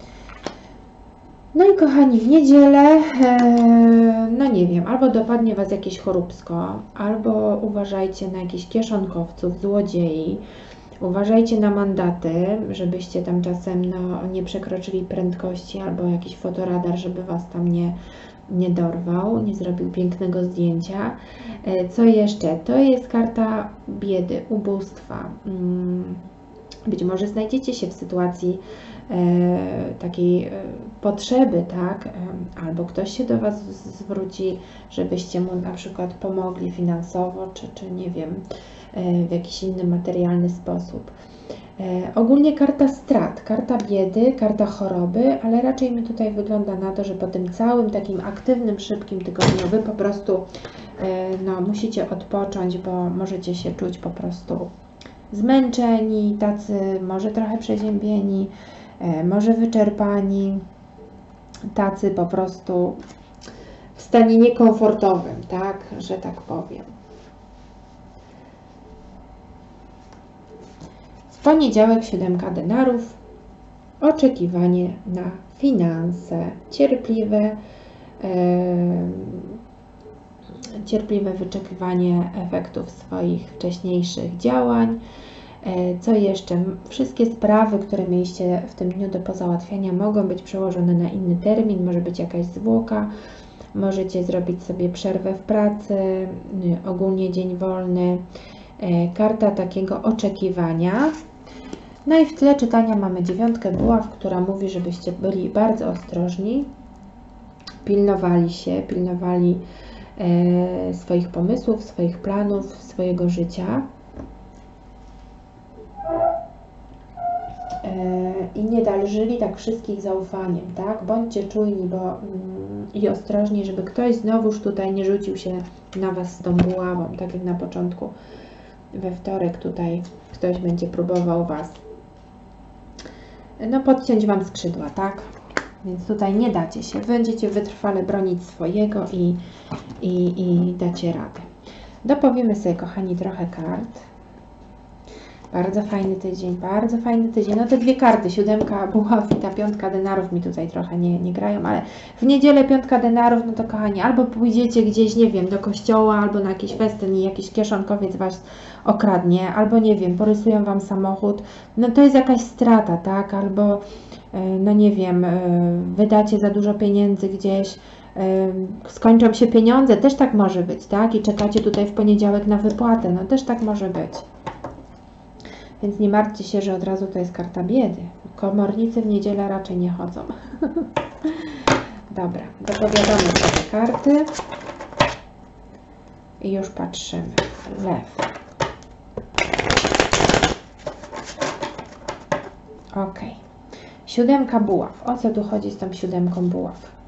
No i kochani, w niedzielę, no nie wiem, albo dopadnie Was jakieś choróbsko, albo uważajcie na jakichś kieszonkowców, złodziei. Uważajcie na mandaty, żebyście tam czasem no, nie przekroczyli prędkości, albo jakiś fotoradar, żeby Was tam nie, nie dorwał, nie zrobił pięknego zdjęcia. Co jeszcze? To jest karta biedy, ubóstwa. Być może znajdziecie się w sytuacji e, takiej e, potrzeby, tak? E, albo ktoś się do Was zwróci, żebyście mu na przykład pomogli finansowo, czy, czy nie wiem, e, w jakiś inny materialny sposób. E, ogólnie karta strat, karta biedy, karta choroby, ale raczej mi tutaj wygląda na to, że po tym całym takim aktywnym, szybkim tygodniu Wy po prostu e, no, musicie odpocząć, bo możecie się czuć po prostu zmęczeni, tacy może trochę przeziębieni, może wyczerpani, tacy po prostu w stanie niekomfortowym, tak, że tak powiem. W poniedziałek siódemka denarów, oczekiwanie na finanse, cierpliwe, cierpliwe wyczekiwanie efektów swoich wcześniejszych działań. Co jeszcze? Wszystkie sprawy, które mieliście w tym dniu do pozałatwiania, mogą być przełożone na inny termin, może być jakaś zwłoka, możecie zrobić sobie przerwę w pracy, ogólnie dzień wolny. Karta takiego oczekiwania. No i w tle czytania mamy dziewiątkę buław, która mówi, żebyście byli bardzo ostrożni, pilnowali się, pilnowali e, swoich pomysłów, swoich planów, swojego życia e, i nie dalżyli tak wszystkich zaufaniem, tak? Bądźcie czujni bo, mm, i ostrożni, żeby ktoś znowuż tutaj nie rzucił się na Was z tą buławą, tak jak na początku we wtorek tutaj ktoś będzie próbował Was no podciąć Wam skrzydła, tak? Więc tutaj nie dacie się, będziecie wytrwale bronić swojego i, i, i dacie radę. Dopowiemy sobie, kochani, trochę kart. Bardzo fajny tydzień, bardzo fajny tydzień. No te dwie karty, siódemka buław i ta piątka denarów mi tutaj trochę nie, nie grają, ale w niedzielę piątka denarów, no to kochani, albo pójdziecie gdzieś, nie wiem, do kościoła, albo na jakiś festyn i jakiś kieszonkowiec Was okradnie, albo nie wiem, porysują Wam samochód, no to jest jakaś strata, tak? Albo, no nie wiem, wydacie za dużo pieniędzy gdzieś, skończą się pieniądze, też tak może być, tak? I czekacie tutaj w poniedziałek na wypłatę, no też tak może być. Więc nie martwcie się, że od razu to jest karta biedy. Komornicy w niedzielę raczej nie chodzą. Dobra, dopowiadamy sobie karty. I już patrzymy. Lew. Ok. Siódemka buław. O co tu chodzi z tą siódemką buław?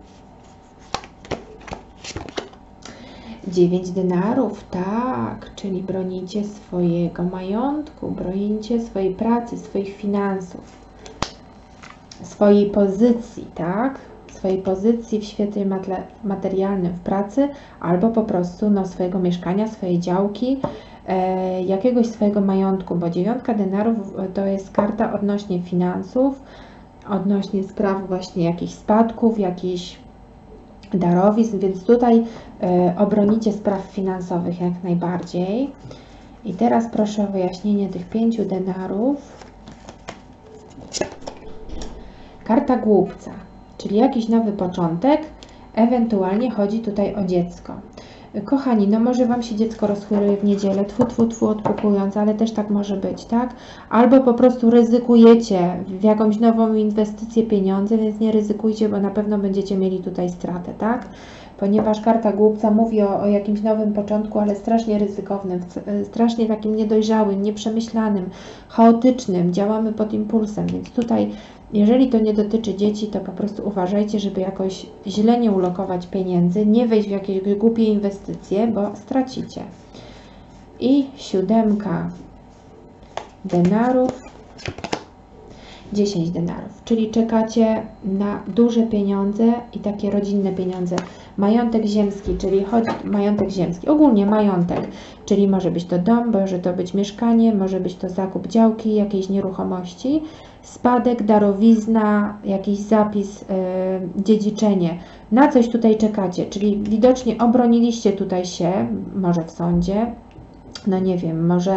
dziewięć denarów, tak, czyli bronicie swojego majątku, bronicie swojej pracy, swoich finansów, swojej pozycji, tak, swojej pozycji w świecie materialnym w pracy, albo po prostu no, swojego mieszkania, swojej działki, e, jakiegoś swojego majątku, bo dziewiątka denarów to jest karta odnośnie finansów, odnośnie spraw właśnie jakichś spadków, jakichś darowizn, więc tutaj e, obronicie spraw finansowych jak najbardziej. I teraz proszę o wyjaśnienie tych pięciu denarów. Karta głupca, czyli jakiś nowy początek, ewentualnie chodzi tutaj o dziecko. Kochani, no może Wam się dziecko rozchoruje w niedzielę, tfu, tfu, tfu, odpukując, ale też tak może być, tak? Albo po prostu ryzykujecie w jakąś nową inwestycję pieniądze, więc nie ryzykujcie, bo na pewno będziecie mieli tutaj stratę, tak? Ponieważ karta głupca mówi o, o jakimś nowym początku, ale strasznie ryzykownym, strasznie takim niedojrzałym, nieprzemyślanym, chaotycznym, działamy pod impulsem, więc tutaj jeżeli to nie dotyczy dzieci, to po prostu uważajcie, żeby jakoś źle nie ulokować pieniędzy, nie wejść w jakieś głupie inwestycje, bo stracicie. I siódemka denarów, dziesięć denarów, czyli czekacie na duże pieniądze i takie rodzinne pieniądze. Majątek ziemski, czyli chodzi majątek ziemski, ogólnie majątek, czyli może być to dom, może to być mieszkanie, może być to zakup działki, jakiejś nieruchomości, spadek, darowizna, jakiś zapis, yy, dziedziczenie. Na coś tutaj czekacie, czyli widocznie obroniliście tutaj się, może w sądzie, no nie wiem, może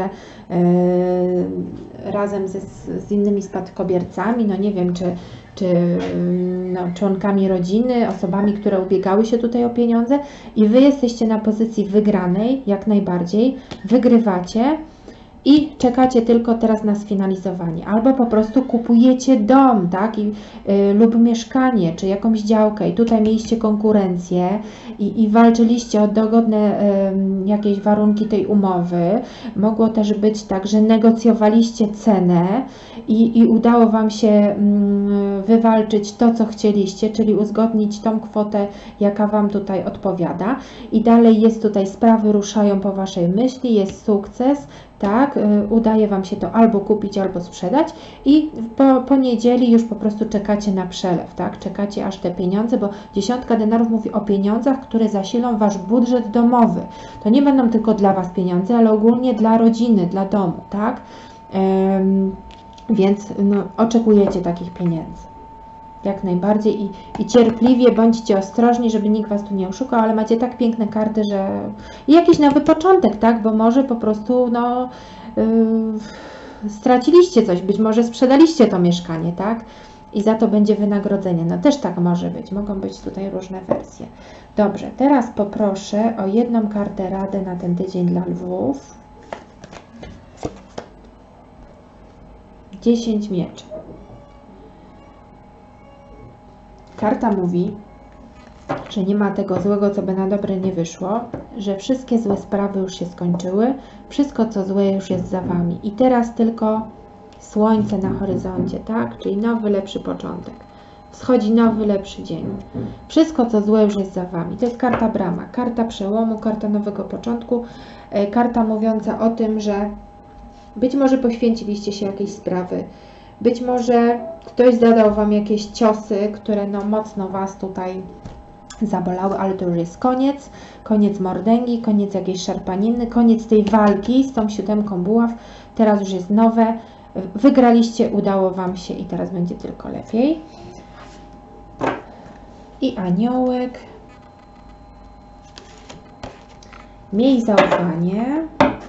yy, razem ze, z innymi spadkobiercami, no nie wiem, czy, czy no, członkami rodziny, osobami, które ubiegały się tutaj o pieniądze i Wy jesteście na pozycji wygranej, jak najbardziej, wygrywacie i czekacie tylko teraz na sfinalizowanie. Albo po prostu kupujecie dom, tak, I, y, lub mieszkanie, czy jakąś działkę i tutaj mieliście konkurencję i, i walczyliście o dogodne y, jakieś warunki tej umowy. Mogło też być tak, że negocjowaliście cenę i, i udało Wam się y, wywalczyć to, co chcieliście, czyli uzgodnić tą kwotę, jaka Wam tutaj odpowiada. I dalej jest tutaj, sprawy ruszają po Waszej myśli, jest sukces, tak, udaje Wam się to albo kupić, albo sprzedać i po, po niedzieli już po prostu czekacie na przelew, tak, czekacie aż te pieniądze, bo dziesiątka denarów mówi o pieniądzach, które zasilą Wasz budżet domowy. To nie będą tylko dla Was pieniądze, ale ogólnie dla rodziny, dla domu, tak. Um, więc no, oczekujecie takich pieniędzy. Jak najbardziej i, i cierpliwie bądźcie ostrożni, żeby nikt Was tu nie oszukał, ale macie tak piękne karty, że i jakiś nowy początek, tak? Bo może po prostu no, yy, straciliście coś, być może sprzedaliście to mieszkanie, tak? I za to będzie wynagrodzenie. No też tak może być, mogą być tutaj różne wersje. Dobrze, teraz poproszę o jedną kartę radę na ten tydzień dla lwów. dziesięć mieczy. Karta mówi, że nie ma tego złego, co by na dobre nie wyszło, że wszystkie złe sprawy już się skończyły, wszystko co złe już jest za Wami i teraz tylko słońce na horyzoncie, tak? Czyli nowy, lepszy początek. Wschodzi nowy, lepszy dzień. Wszystko co złe już jest za Wami. To jest karta brama, karta przełomu, karta nowego początku, karta mówiąca o tym, że być może poświęciliście się jakiejś sprawy, być może ktoś zadał Wam jakieś ciosy, które no mocno Was tutaj zabolały, ale to już jest koniec, koniec mordęgi, koniec jakiejś szarpaniny, koniec tej walki z tą siódemką buław, teraz już jest nowe, wygraliście, udało Wam się i teraz będzie tylko lepiej. I aniołek, miej zaufanie.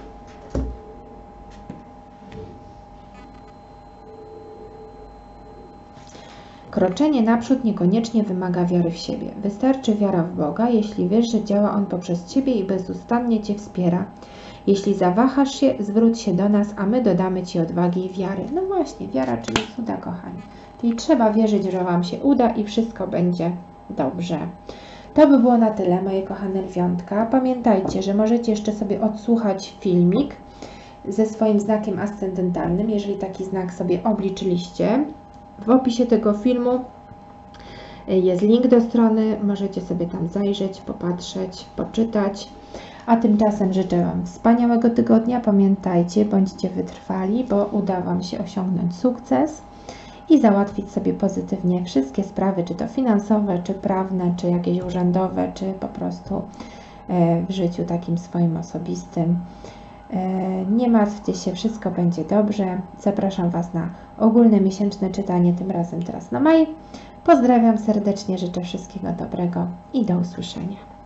Kroczenie naprzód niekoniecznie wymaga wiary w siebie. Wystarczy wiara w Boga, jeśli wiesz, że działa On poprzez Ciebie i bezustannie Cię wspiera. Jeśli zawahasz się, zwróć się do nas, a my dodamy Ci odwagi i wiary. No właśnie, wiara, czyli cuda, kochani. Czyli trzeba wierzyć, że Wam się uda i wszystko będzie dobrze. To by było na tyle, moje kochane lwiątka. Pamiętajcie, że możecie jeszcze sobie odsłuchać filmik ze swoim znakiem ascendentalnym, jeżeli taki znak sobie obliczyliście. W opisie tego filmu jest link do strony, możecie sobie tam zajrzeć, popatrzeć, poczytać. A tymczasem życzę Wam wspaniałego tygodnia. Pamiętajcie, bądźcie wytrwali, bo uda Wam się osiągnąć sukces i załatwić sobie pozytywnie wszystkie sprawy, czy to finansowe, czy prawne, czy jakieś urzędowe, czy po prostu w życiu takim swoim osobistym. Nie martwcie się, wszystko będzie dobrze. Zapraszam Was na ogólne miesięczne czytanie, tym razem teraz na maj. Pozdrawiam serdecznie, życzę wszystkiego dobrego i do usłyszenia.